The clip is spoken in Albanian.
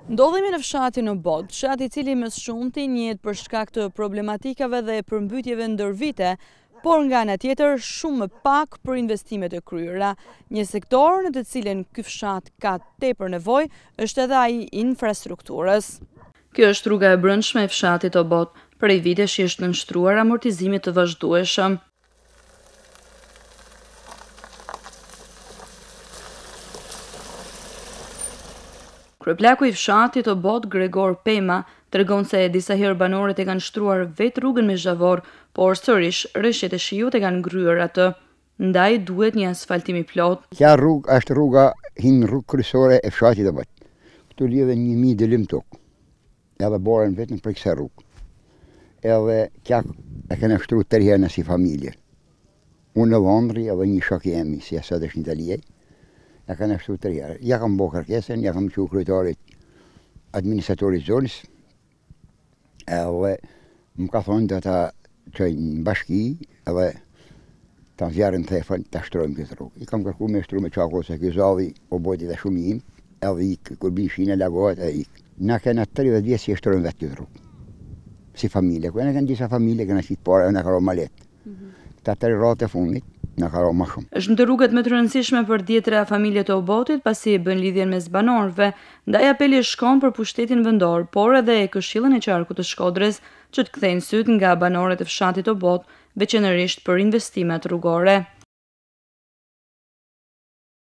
Ndodhemi në fshatin Obot, fshat i cili më së shumti njihet për shkak të problematikave dhe përmbytjeve ndër vite, por nga ana tjetër shumë më pak për investimet e kryera. Një sektor në të cilin ky fshat ka tepër nevojë është edhe ai i infrastrukturës. Kjo është rruga e brendshme e fshatit Obot. Prej vitesh është nënshtruar amortizimit të vazhdueshëm. Kryeplaku i fshatit Obot, Gregor Pema, tregon se disa herë banorët e kanë shtruar vetë rrugën me zhavor, por sërish rreshtet e shiut e kanë ngryer atë. Ndaj duhet një asfaltim i plot. Kjo rrugë është rrugë kryesore e fshatit Obot. Këtu lidhen 1000 dilim tokë. Edhe boren vetëm për kësaj rrugë. Edhe kjo e kanë shtruar tërherë në si familje. Unë në Londri edhe një shok i emi, si sot është në Itali. Ja kanë ashtu të rjerë. Ja kam bo kërkesën, ja kam që kryetarit administratorit zonës, edhe më ka thonë dhe ta qëj në bashki, edhe ta zjarën të thefën të shtrojmë këtë rrugë. I kam kërku me shtru me qako se kjo zavi Obotit dhe shumë im, edhe ik, kur bin shine lagohet e ik. Na kena 30 vjetë si e shtrojmë vetë këtë rrugë, si familje. Kërë në kanë disa familje, kena qitë pare, në karo malet. Ta 3 ratë e fundit, në karo ma shumë. Është ndër rrugët më të rëndësishme për djetra familje të Obotit, pasi e bën lidhjen mes banorëve, ndaj apeli shkon për pushtetin vendor, por edhe e Këshillën e Qarkut të Shkodrës, që të kthejnë syt nga banorët e fshatit Obot, veçanërisht për investimet rrugore.